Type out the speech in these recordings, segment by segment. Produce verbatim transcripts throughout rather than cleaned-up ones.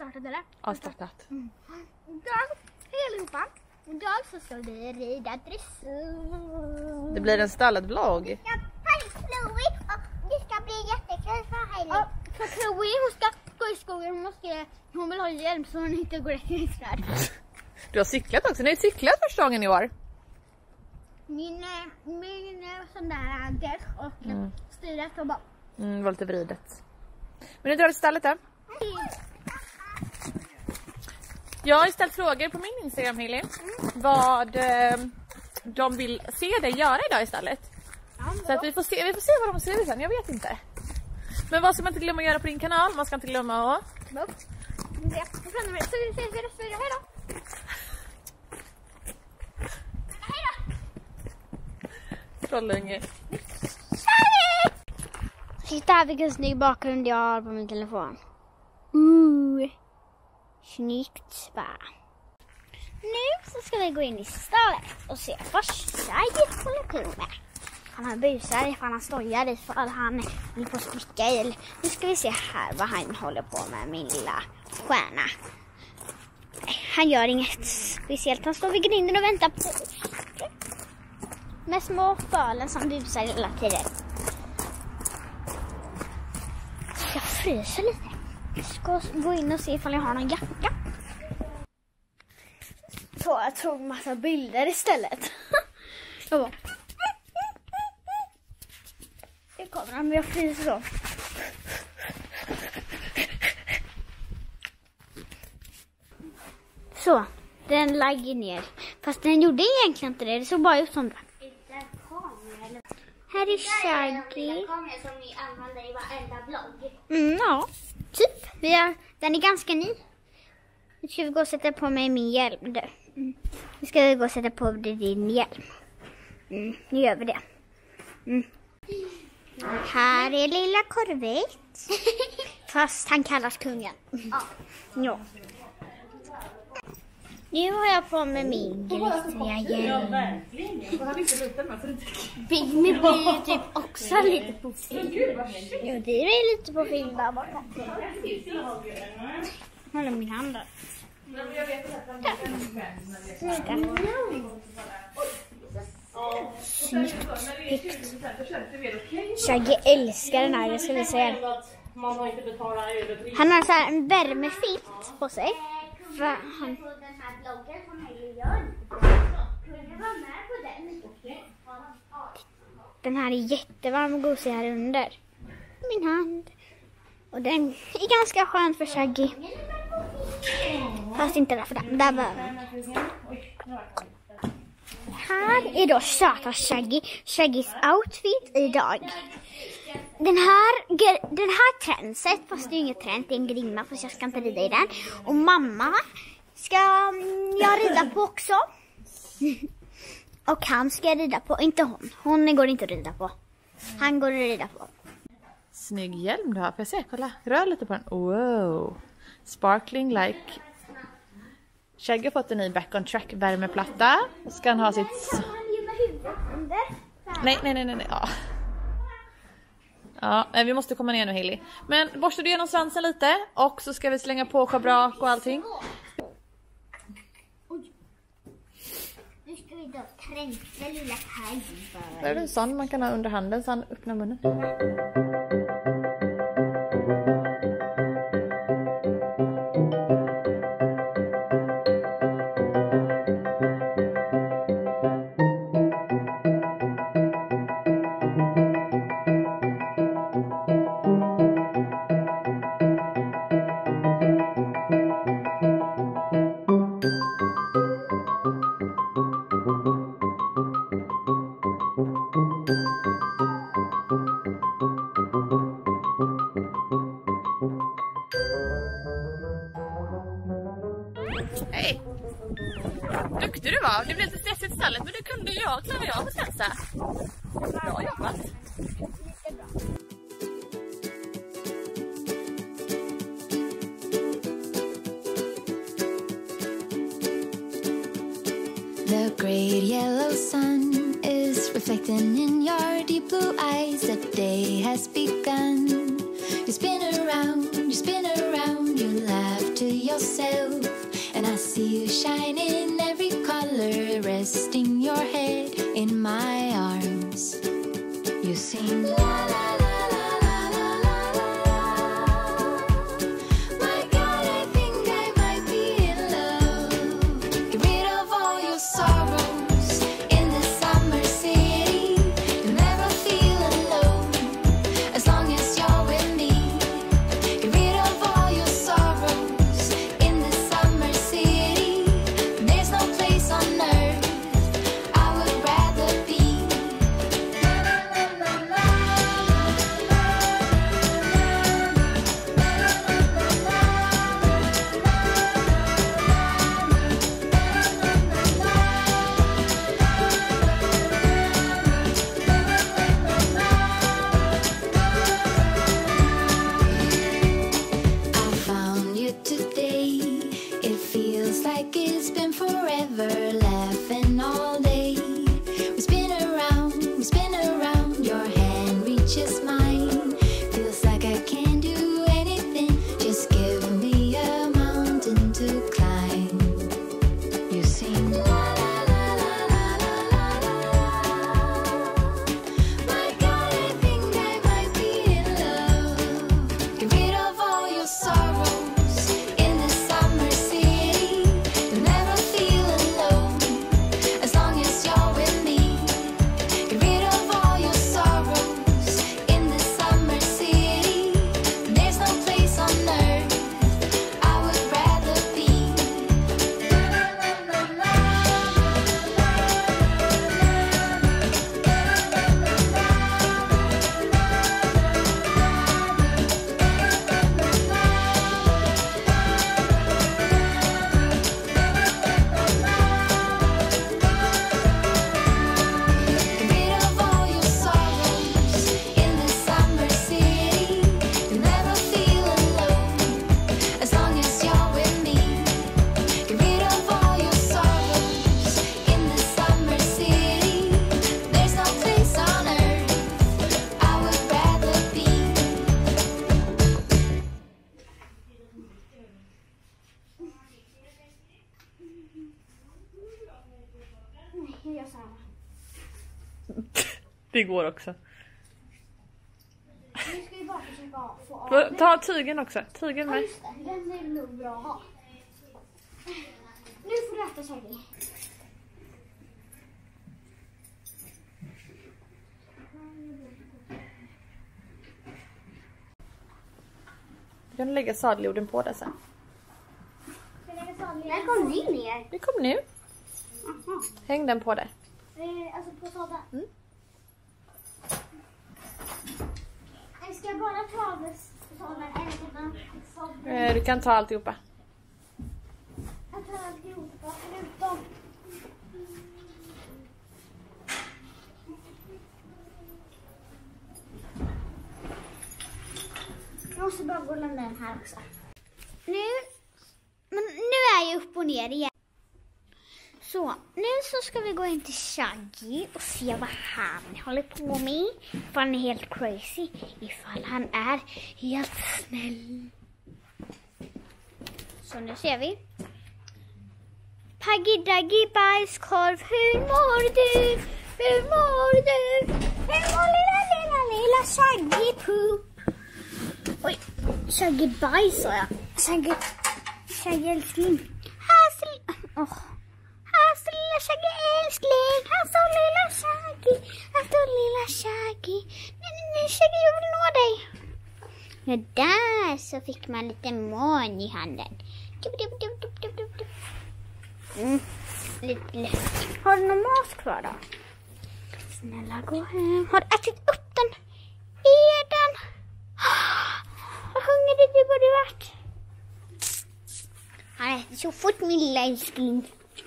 startat eller? Ja, startat. Mm. Idag, hej allihopa. Idag så ska vi rida dressyr. Det blir en stallad vlogg. Hej Chloe! Och det ska bli jättekul för Hailey. Ja, för Chloe hon ska gå i skogen. Hon, måste, hon vill ha hjälp så hon inte går rätt i snöd. Du har cyklat också. Ni har cyklat första gången i år. Min, min sån där däck och mm. styret och bara... Mm, var lite vridet. Men nu drar vi stallet där. Jag har ställt frågor på min Instagram, Hailey. Mm. Vad eh, de vill se dig göra idag i stallet. Ja, så att vi får se, vi får se vad de skriver sen, jag vet inte. Men vad ska man inte glömma att göra på din kanal? Man ska inte glömma att... Ja, så vi ses i nästa video. Hej då! Hej då! Trollunge. Titta här vilken snygg bakgrund jag har på min telefon. Ooh. Snyggt va? Nu så ska vi gå in i stallet och se vad Shaggy håller på med. Han har busar ifall han stojar ifall han vill på spricka i. Nu ska vi se här vad han håller på med, min lilla stjärna. Han gör inget speciellt, han står vid grinden och väntar på oss. Med små fölen som busar hela tiden. Jag fryser lite. Jag ska gå in och se ifall jag har någon jacka. Så jag tog en massa bilder istället. Jag bara... Det kommer han, men jag fryser så. Så, den lagger ner. Fast den gjorde egentligen inte det, det såg bara ut som det. Här är Shaggy. Som ni använder i varenda blogg. Mm, ja, typ. Vi har, den är ganska ny. Nu ska vi gå och sätta på mig min hjälm. Där. Mm. Nu ska vi gå och sätta på din hjälm. Mm, nu gör vi det. Mm. Här är lilla Korvett. Fast han kallas kungen. Ja. Ja. Nu har jag på mig min glittriga hjälm. Pigmy blir ju typ också lite på film. Jo, det är lite på film där borta. Håller min hand där. Snyggt. Pikt. Shaggy älskar den här, jag ska visa er. Han har så här en värmefilt på sig. För han... Den här bloggen som Hailey gör. Kunde du vara med på den? Den här är jättevarm och gosig här under. Min hand. Och den är ganska skön för Shaggy. Fast inte därför den. Där var den. Här är då söta Shaggy. Shaggys outfit idag. Den här, den här tränset, fast det är inget trend, det är en grimma fast jag ska inte rida i den. Och mamma ska jag rida på också. Och han ska jag rida på, inte hon. Hon går inte att rida på. Han går att rida på. Snygg hjälm du har, får jag se? Kolla, rör lite på den. Wow, sparkling like. Shaggy har fått en ny back on track värmeplatta. Ska han ha sitt... Nej, nej, nej, nej, ja. Ja, vi måste komma ner nu, Hailey. Men borstar du igenom svansen lite och så ska vi slänga på schabrak och allting. Nu ska vi då tränka lilla Hailey. Det är en sån man kan ha under handen så han öppnar munnen. Hej! Duktig du var. Det blev lite stressigt i stallet, men det kunde jag. Klarar jag att stressa. Bra jobbat. The great yellow sun is reflecting in your deep blue eyes. The day has begun. You spin around, you spin around, you laugh till your head in my arms. You sing la la la la la la la la. My God, I think I might be in love. Get rid of all your sorrows in the summer city. You'll never feel alone as long as you're with me. Get rid of all your sorrows in the summer city. There's no place on earth I would rather be. I found you today. It feels like it's been forever, laughing all day. We spin around, we spin around. Your hand reaches mine. Feels like I can't do anything. Just give me a mountain to climb. You sing la la la la la la la la. My God, I think I might be in love. Get rid of all your sorrows in the summer city. You'll never feel alone as long as you're with me. Get rid of all your sorrows in the summer city. There's no place on earth I would rather be. Get rid of all your sorrows in the summer city. You'll never feel alone as long as you're with me. Get rid of all your sorrows in the summer city. There's no place on earth I would rather be. Jag gör samma. Det går också. Nu ska vi bara försöka få av Få- Ta tygen också. Tygen Ja, med. just det. Den är nog bra att ha. Nu får du äta, Shaggy. Du kan lägga sadeljorden på där sen. När kom ni ner? Det kom nu. Aha. Häng den på där. Eh, alltså på sadeln. Mm. Jag ska bara ta av sadeln eller ta sadeln. Eh, Du kan ta alltihopa. Jag tar alltihopa förutom. Jag måste bara gå och lämna den här också. Nu, men nu är jag upp och ner igen. Så, nu så ska vi gå in till Shaggy och se vad han håller på med. Ifall han är helt crazy. Ifall han är helt snäll. Så nu ser vi. Paggy Daggy bajskorv, hur mår du? Hur mår du? Hur mår lilla, lilla, lilla Shaggy poop? Oj, Shaggy bajs sa jag. Shaggy, Shaggy älskling. Här så, åh. Här står lilla Shaggy älskling. Här står lilla Shaggy. Här står lilla Shaggy. Nej, nej, nej, Shaggy, jag vill nå dig. Ja, där så fick man lite mån i handen. Dup, dup, dup, dup, dup, dup, dup. Mm, lite lätt. Har du någon mat kvar då? Snälla, gå hem. Har du ätit upp den? Är den? Vad hungrig du borde varit. Han äter så fort, min lilla älskling.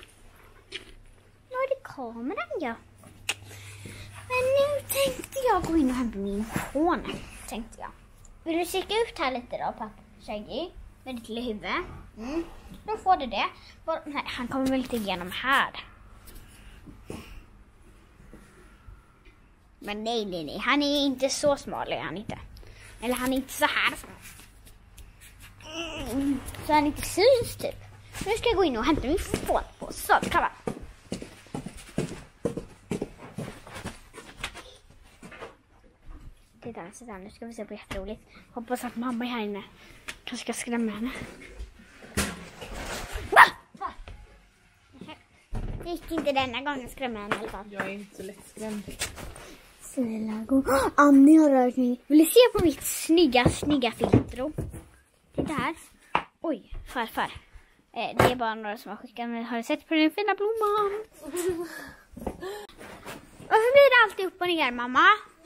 Nu är det kameran, ja. Men nu tänkte jag gå in och hämta min telefon. Tänkte jag. Vill du kika ut här lite då, pappa? Shaggy? Med ditt lilla huvud. Mm. Då får du det. Var, nej, han kommer väl inte igenom här. Men nej, nej, nej. Han är inte så smal, är han inte. Eller han är inte så här. Mm. Så han inte syns typ. Nu ska jag gå in och hämta min fotboll. Så, kan man. här, sitt här. Nu ska vi se på jätteroligt. Hoppas att mamma är här inne. Jag ska skrämma henne. Va? Det gick inte denna gången skrämma henne i alla fall. Jag är inte så lättskrämd. Snälla gå. Annie har rört mig. Vill du se på mitt snygga, snygga filtro? Titta här. Oj, farfar. Eh, det är bara några som har skickat. Men har du sett på den fina blomman? Varför blir det alltid upp och ner, mamma?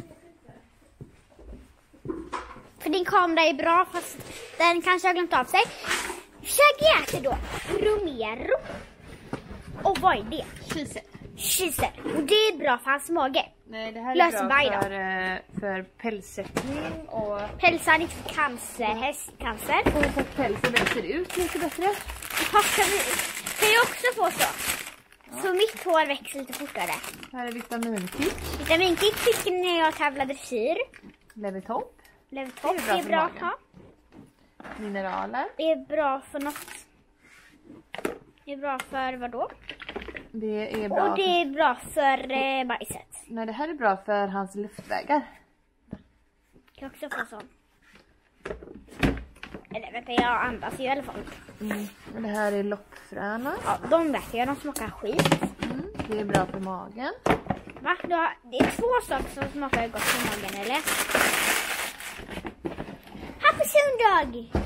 För din kamera är bra, fast den kanske har glömt av sig. Chagiate då. Romero. Och vad är det? Kise. Kise. Och det är bra för hans mage. Nej, det här är Lösbaj bra då. för, eh, för pälssättning och Pälsar inte för cancer, hästcancer. och så att pälsen växer ut lite bättre. Fast kan, vi, kan jag också få så? Så mitt hår växer lite fortare. Här är vitaminkick, Vitaminkick fick när jag tävlade dressyr. Levitopp, Levtopp, Det är bra det är för bra magen. att ha. mineraler. Det är bra för något. Det är bra för vad då? Det är bra Och det är bra för eh, bajset. för, nej, det här är bra för hans luftvägar. Kan också få sån. Eller vänta, jag andas ju i alla fall. Mm. Och det här är lockfröna. Ja, de vet jag, de smakar skit. Mm. Det är bra för magen. Va? Du har, det är två saker som smakar gott för magen, eller? Happy söndag!